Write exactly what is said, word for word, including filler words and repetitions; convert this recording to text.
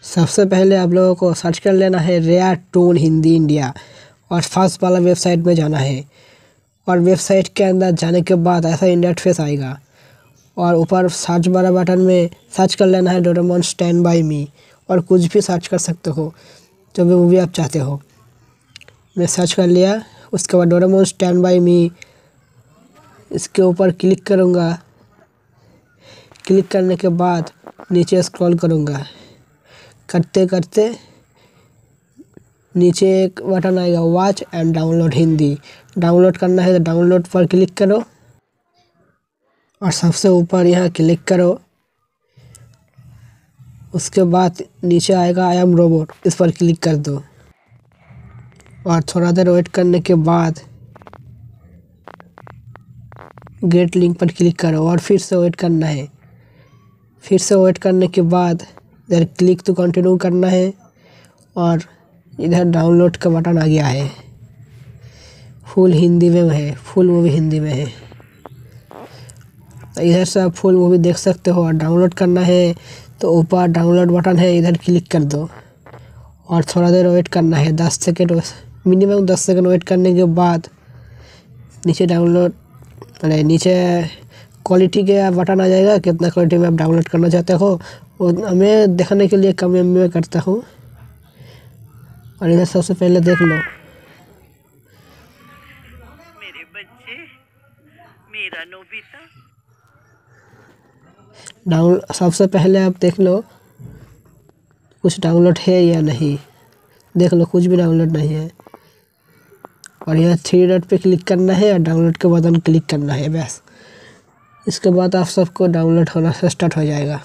सबसे पहले आप लोगों को सर्च कर लेना है रेयर टून हिंदी इंडिया और फर्स्ट वाला वेबसाइट में जाना है। और वेबसाइट के अंदर जाने के बाद ऐसा इंटरफेस आएगा और ऊपर सर्च वाला बटन में सर्च कर लेना है डोरेमोन स्टैंड बाय मी और कुछ भी सर्च कर सकते हो जो भी मूवी आप चाहते हो। मैं सर्च कर लिया। उसके बाद डोरेमोन स्टैंड बाय मी इसके ऊपर क्लिक करूँगा। क्लिक करने के बाद नीचे स्क्रॉल करूँगा। करते करते नीचे एक बटन आएगा watch and download Hindi. Download करना है तो डाउनलोड पर क्लिक करो और सबसे ऊपर यहाँ क्लिक करो। उसके बाद नीचे आएगा आई एम रोबोट, इस पर क्लिक कर दो और थोड़ा देर वेट करने के बाद गेट लिंक पर क्लिक करो और फिर से वेट करना है। फिर से वेट करने के बाद इधर क्लिक टू कंटिन्यू करना है और इधर डाउनलोड का बटन आ गया है। फुल हिंदी में है, फुल मूवी हिंदी में है। इधर से आप फुल मूवी देख सकते हो। और डाउनलोड करना है तो ऊपर डाउनलोड बटन है, इधर क्लिक कर दो और थोड़ा देर वेट करना है। दस सेकेंड मिनिमम दस सेकेंड वेट करने के बाद नीचे डाउनलोड अरे नीचे क्वालिटी के बटन आ जाएगा, कितना क्वालिटी में आप डाउनलोड करना चाहते हो वो हमें देखने के लिए कम एम बी में करता हूँ। और इधर सबसे पहले देख लो। मेरे बच्चे, मेरा नोबिता। डाउन सबसे पहले आप देख लो कुछ डाउनलोड है या नहीं। देख लो कुछ भी डाउनलोड नहीं है। और यहाँ थ्री डॉट पे क्लिक करना है और डाउनलोड के बटन क्लिक करना है बस। इसके बाद आप सबको डाउनलोड होना से स्टार्ट हो जाएगा।